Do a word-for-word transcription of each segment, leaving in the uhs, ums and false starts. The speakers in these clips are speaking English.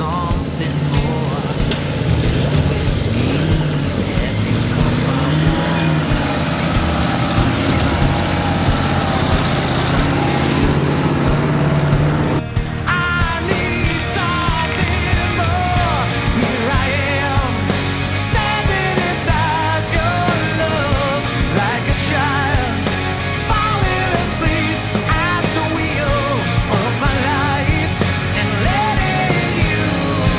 something more. Whiskey, have you come my I need something more. Here I am, standing inside your love like a child, falling asleep at the wheel of my life and letting you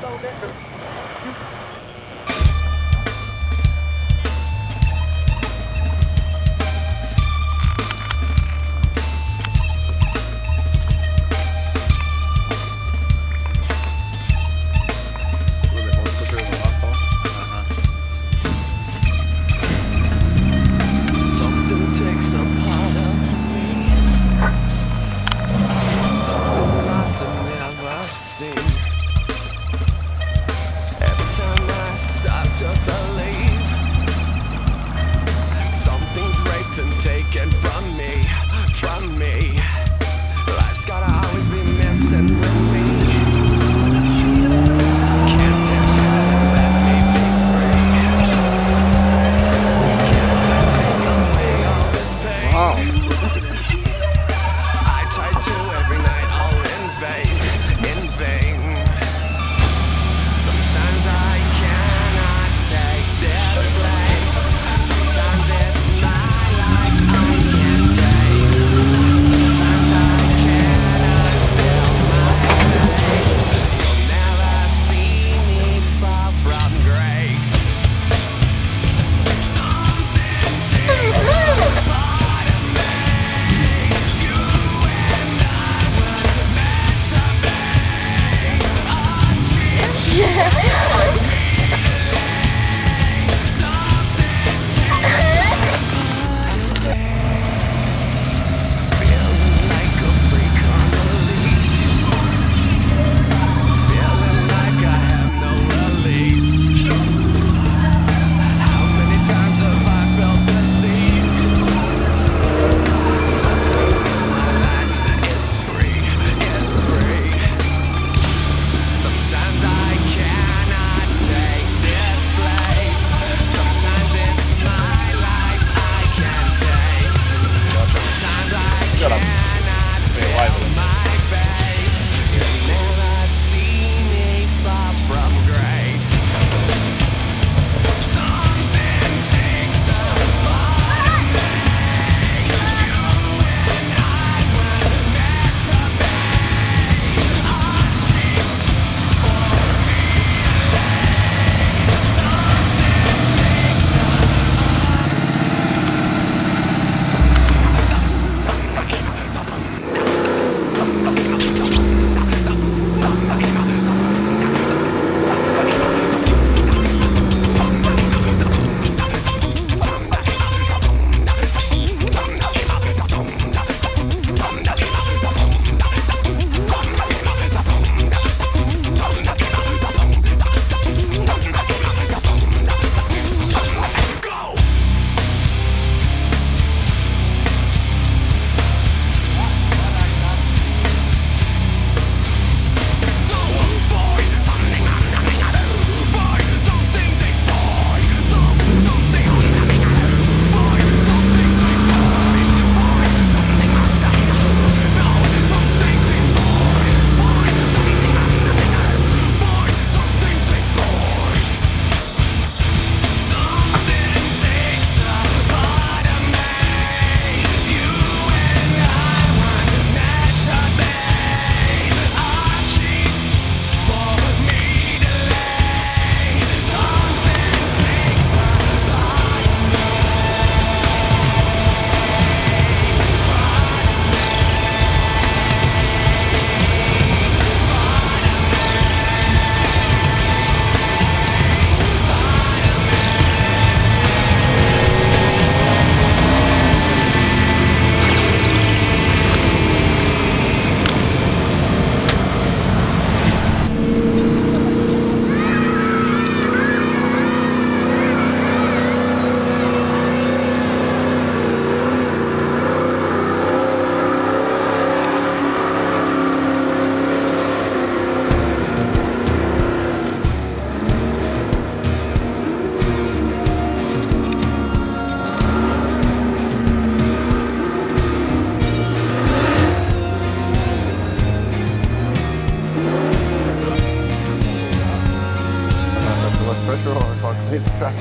hit the track.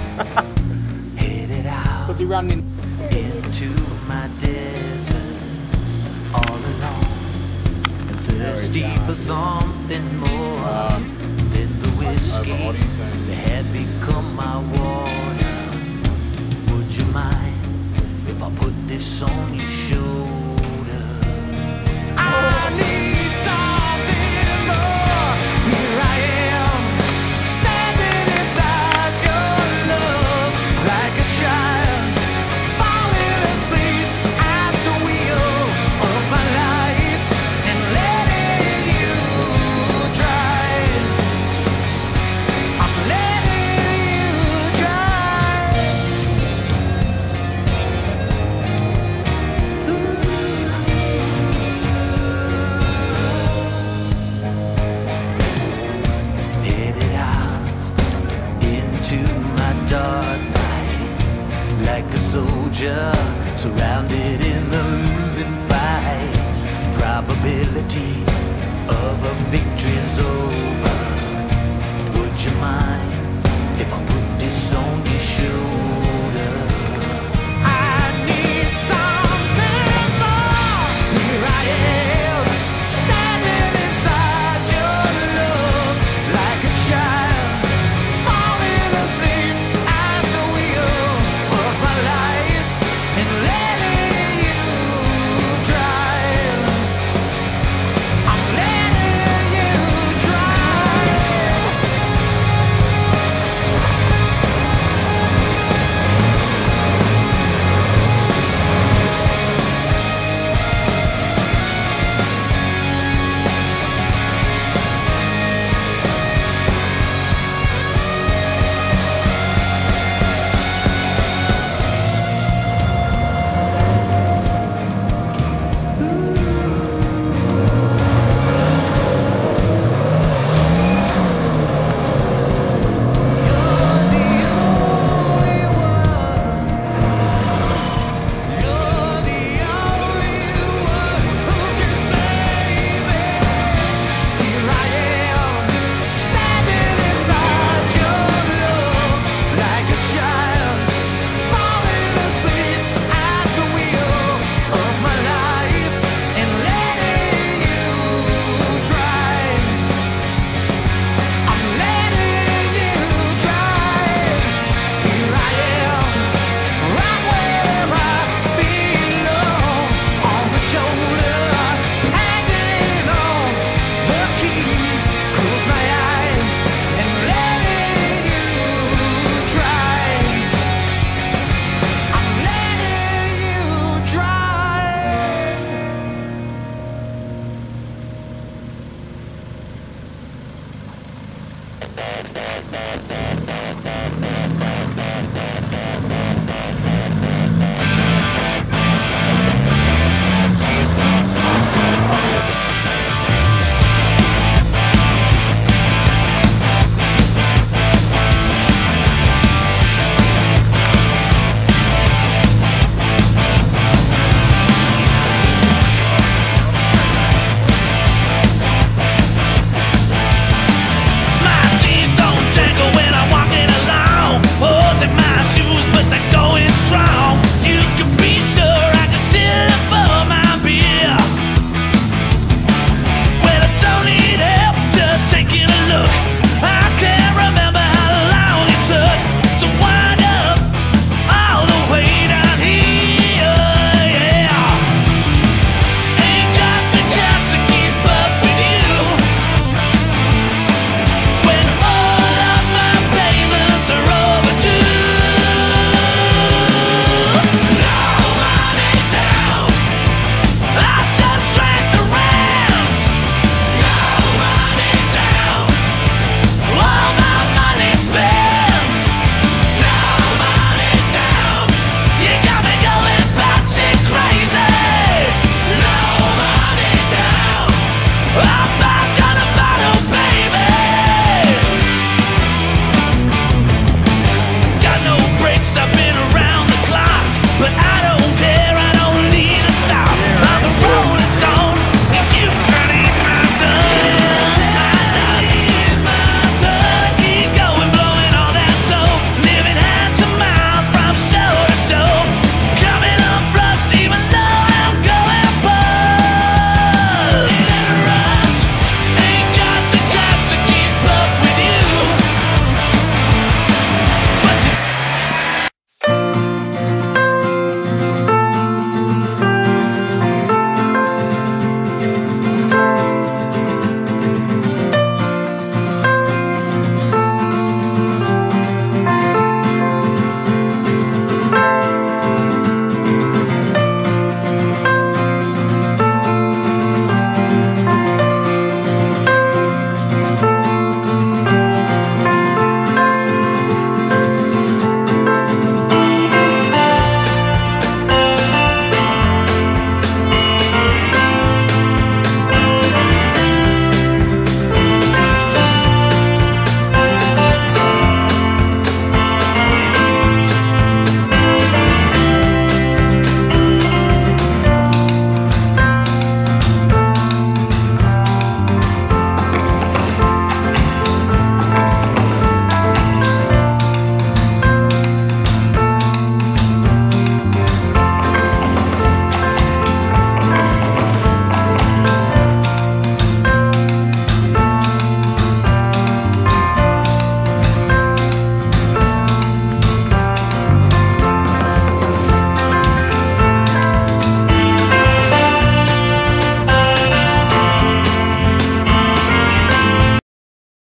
Headed out What's he running? into my desert, all alone, thirsty for something more. Um, This whiskey that had become my water. Would you mind if I put this on your shoulder? I need something more. Here I am, standing inside your love like a child, falling asleep at the wheel of my life and letting you drive. I'm letting you drive. Headed out into my dark night, like a soldier surrounded in a losing fight. Probability of a victory's over. Would you mind if I put this on your shoulder? I need something more. Here I am, standing inside your love like a child, falling asleep at the wheel of my life and letting you drive. I'm letting you drive. You're the only one who can save me. Here I am, standing inside your love like a child, falling asleep at the wheel of my life and letting you drive. I'm letting you drive. Here I am, right where I belong, on the shoulder, hanging off the keys. Close my eyes and letting you drive. I'm letting you drive. Thank you.